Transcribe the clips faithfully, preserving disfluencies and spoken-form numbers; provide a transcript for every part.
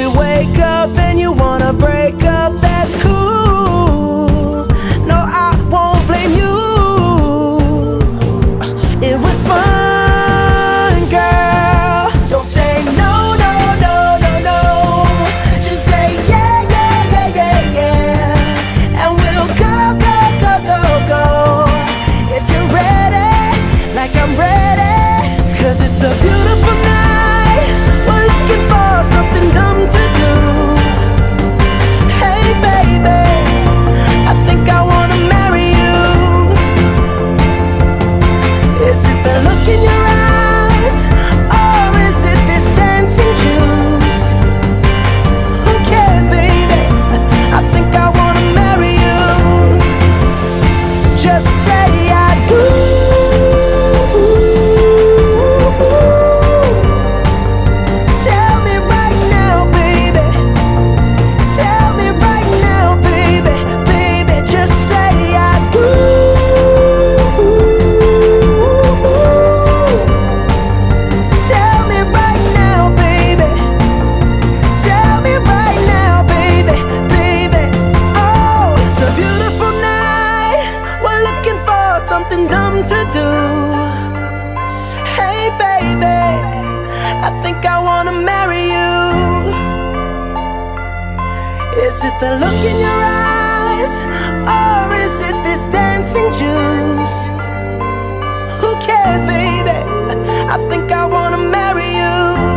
wake up and you wanna break up, that's cool. No, I won't blame you. It was fun, girl. Don't say no, no, no, no, no. Just say yeah, yeah, yeah, yeah, yeah. And we'll go, go, go, go, go. If you're ready, like I'm ready. Cause it's a beautiful night. We're looking for something dumb to do. Hey baby, I think I wanna marry you. Is it the look in your eyes, or is it this dancing juice? Who cares, baby? I think I wanna marry you. Just say I do. Tell me right now, baby. Tell me right now, baby. Baby, just say I do. Tell me right now, baby. Tell me right now, baby, baby. Oh, it's a beautiful night. We're looking for something dumb to do. Hey baby, I think I wanna marry you. Is it the look in your eyes, or is it this dancing juice? Who cares, baby? I think I wanna marry you.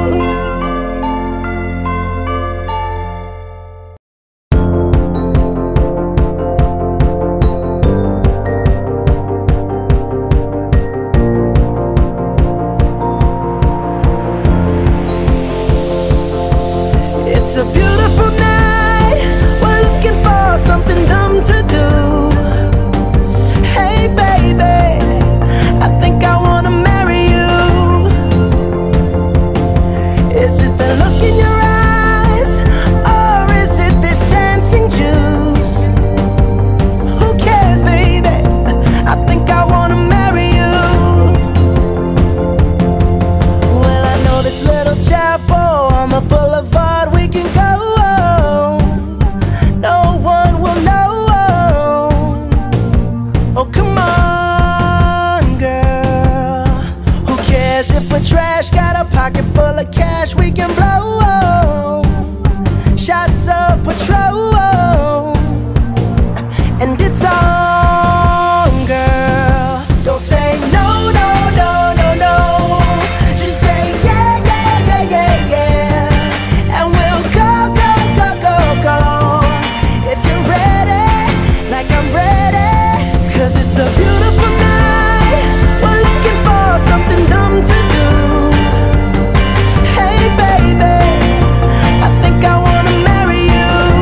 It's a beautiful night. We're looking for something dumb to do. Hey baby, I think I wanna marry you. Is it the look in your eyes, or is it this dancing juice? Who cares, baby? I think I wanna marry you. Well, I know this little chapel on the boulevard we can go. No one will know. Oh, come on, girl. Who cares if we're trash? Got a pocket full of cash we can blow. Shots of Patrol, and it's on, girl. Don't say no, no, no, no, no. Just say yeah, yeah, yeah, yeah, yeah. And we'll go, go, go, go, go. If you're ready, like I'm ready. Cause it's a beautiful night. We're looking for something dumb to do. Hey baby, I think I wanna marry you.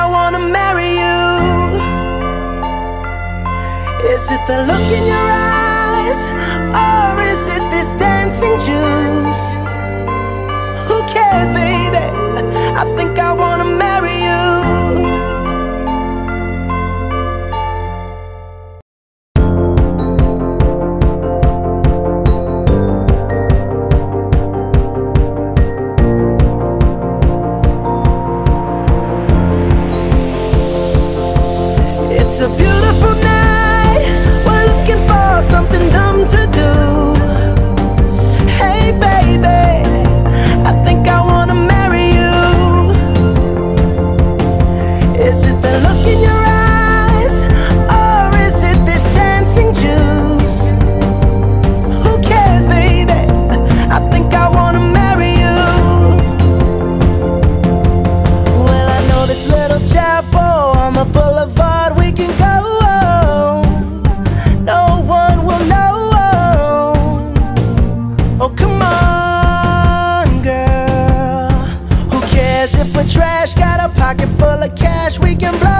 I wanna marry you. Is it the look in your eyes, or is it this dancing juice? Who cares, baby? I think I wanna marry you. It's a beautiful night, we're looking for something dumb to do. Hey baby, I think I wanna marry you. Is it the look in your eyes, or is it this dancing juice? Who cares, baby? I think I wanna marry you. Well, I know this little chapel on the boulevard we can go. No one will know. Oh, come on, girl. Who cares if we're trash? Got a pocket full of cash we can blow.